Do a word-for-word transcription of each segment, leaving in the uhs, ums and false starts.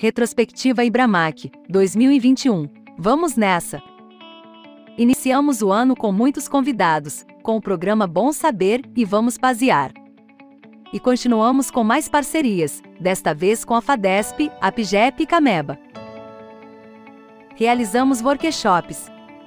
Retrospectiva Ibramac, dois mil e vinte e um. Vamos nessa! Iniciamos o ano com muitos convidados, com o programa Bom Saber e Vamos Pasear. E continuamos com mais parcerias, desta vez com a FADESP, APGEP e Cameba. Realizamos workshops.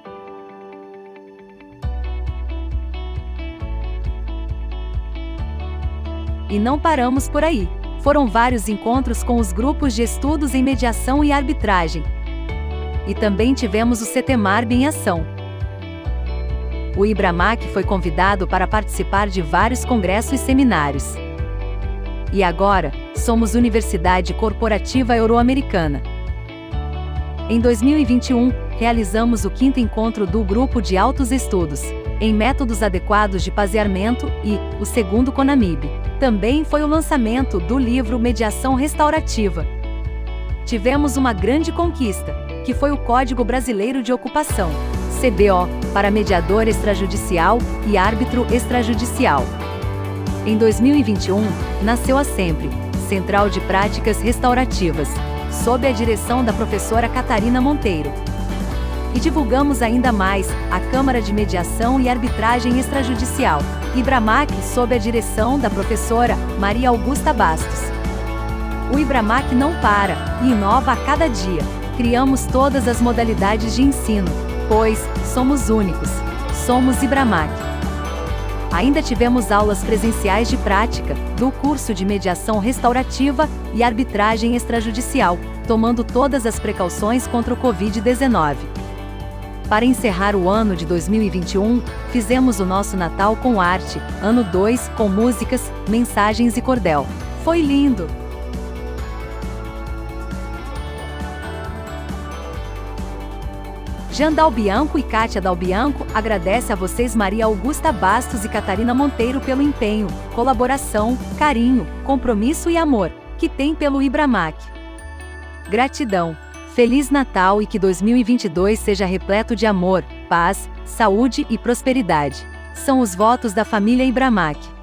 E não paramos por aí. Foram vários encontros com os grupos de estudos em mediação e arbitragem. E também tivemos o CETEMARB em ação. O Ibramac foi convidado para participar de vários congressos e seminários. E agora, somos Universidade Corporativa Euro-Americana. Em dois mil e vinte e um, realizamos o quinto encontro do Grupo de Altos Estudos, em Métodos Adequados de Paseamento e, o segundo CONAMIB. Também foi o lançamento do livro Mediação Restaurativa. Tivemos uma grande conquista, que foi o Código Brasileiro de Ocupação, C B O, para mediador extrajudicial e árbitro extrajudicial. Em dois mil e vinte e um, nasceu a SEMPRE, Central de Práticas Restaurativas, sob a direção da professora Catarina Monteiro. E divulgamos ainda mais a Câmara de Mediação e Arbitragem Extrajudicial, Ibramac, sob a direção da professora Maria Augusta Bastos. O Ibramac não para e inova a cada dia. Criamos todas as modalidades de ensino, pois somos únicos. Somos Ibramac. Ainda tivemos aulas presenciais de prática do curso de Mediação Restaurativa e Arbitragem Extrajudicial, tomando todas as precauções contra o covid dezenove. Para encerrar o ano de dois mil e vinte e um, fizemos o nosso Natal com arte, ano dois com músicas, mensagens e cordel. Foi lindo! Jean Dalbianco e Kátia Dalbianco agradece a vocês Maria Augusta Bastos e Catarina Monteiro pelo empenho, colaboração, carinho, compromisso e amor que tem pelo Ibramac. Gratidão! Feliz Natal e que dois mil e vinte e dois seja repleto de amor, paz, saúde e prosperidade. São os votos da família Ibramac.